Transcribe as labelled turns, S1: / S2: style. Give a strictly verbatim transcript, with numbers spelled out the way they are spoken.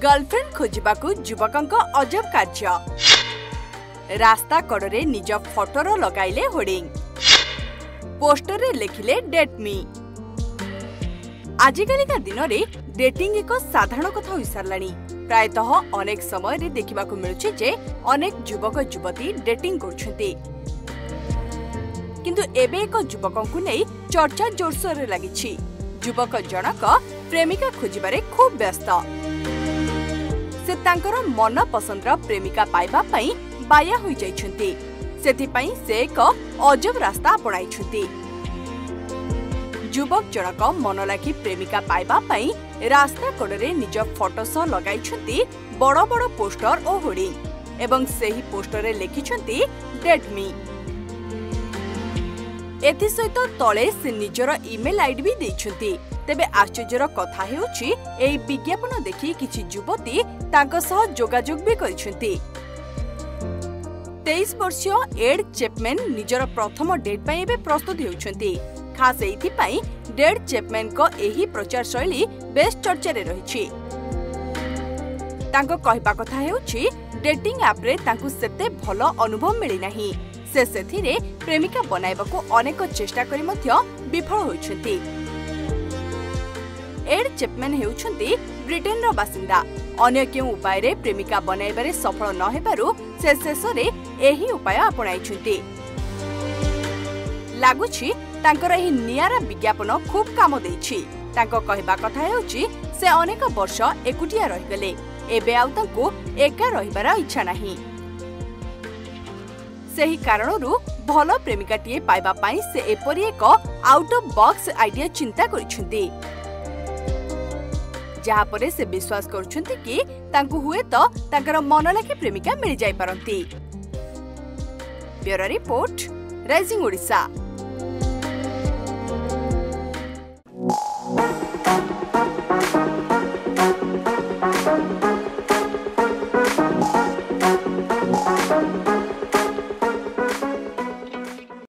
S1: Girlfriend खोजिबाकू युवकंक अजब कार्य। रास्ता कड़े निज फोटोर लगाइले होर्डिंग, पोस्टर रे लिखिले डेट मी। आजिकालिका दिन रे डेटिंग एक साधारण कथा हो साराणी। प्रायतः अनेक समय रे देखिबाकू मिलुछि जे अनेक युवक युवती डेटिंग करुछन्ति, किंतु एबे एक युवकंकु नै चर्चा जोरसोर रे लागिछि। युवक जनक प्रेमिका खोजिबारे खूब व्यस्त। से तांकर मन पसंदर प्रेमिका पाइबा पई बाया होई जाइछन्ति। सेथि पई से एक अजब रास्ता अपनाइछन्ति। युवक जनक मन लागी प्रेमिका पाइबा पई रास्ता कड़े निज फोटो सह लगाइछन्ति बड़ बड़ पोस्टर और होर्डिंग, एवं सेही पोस्टर रे लिखिछन्ति डेट मी। एथि सहित तले से निजर ईमेल आईडी भी देइछन्ति। तेबे आश्चर्यर कथा हेउछि एई विज्ञापन देखि किछि युवती तांको सह जोगाजोग भी करिछन्ति। तेईस वर्षीय एड चैपमैन निजर प्रथम डेट पई एबे प्रस्तुत हेउछन्ति। खास एथि पई डेड चैपमैन को एही प्रचार शैली बेस चर्चा रे रहिछि। तांको कहबा कथा हेउछि डेटिंग ऐप रे तांको सेते भलो अनुभव मिलि नाही। से सेथिरे प्रेमिका बनाइबाकू अनेक चेष्टा करी मध्य विफल होइछन्ति। एड चैपमैन हेउछन्ति ब्रिटेन रो बासिंदा। अन्य केउ उपाय रे प्रेमिका बनाइबारे सफल न हेबारु से शेषरे एही उपाय अपनाइछन्ति। लागुछि तांकर एही नियारा विज्ञापन खूब काम देइछि। तांको कहबा कथा हेउछि से अनेक वर्ष एकुटिया रहि गले, एबे आउ तांको एका रहिबार इच्छा नाही। सेही कारणरू भलो प्रेमिकाटीए पाइबा पाई से एपरी एक आउट ऑफ बॉक्स आइडिया चिंता करिछन्ति, जहा परे से विश्वास करुछन्ति कि तांको हुए तो तांकर मन लागी प्रेमिका मिल जाई पारंती। Bureau report, Rising Odisha.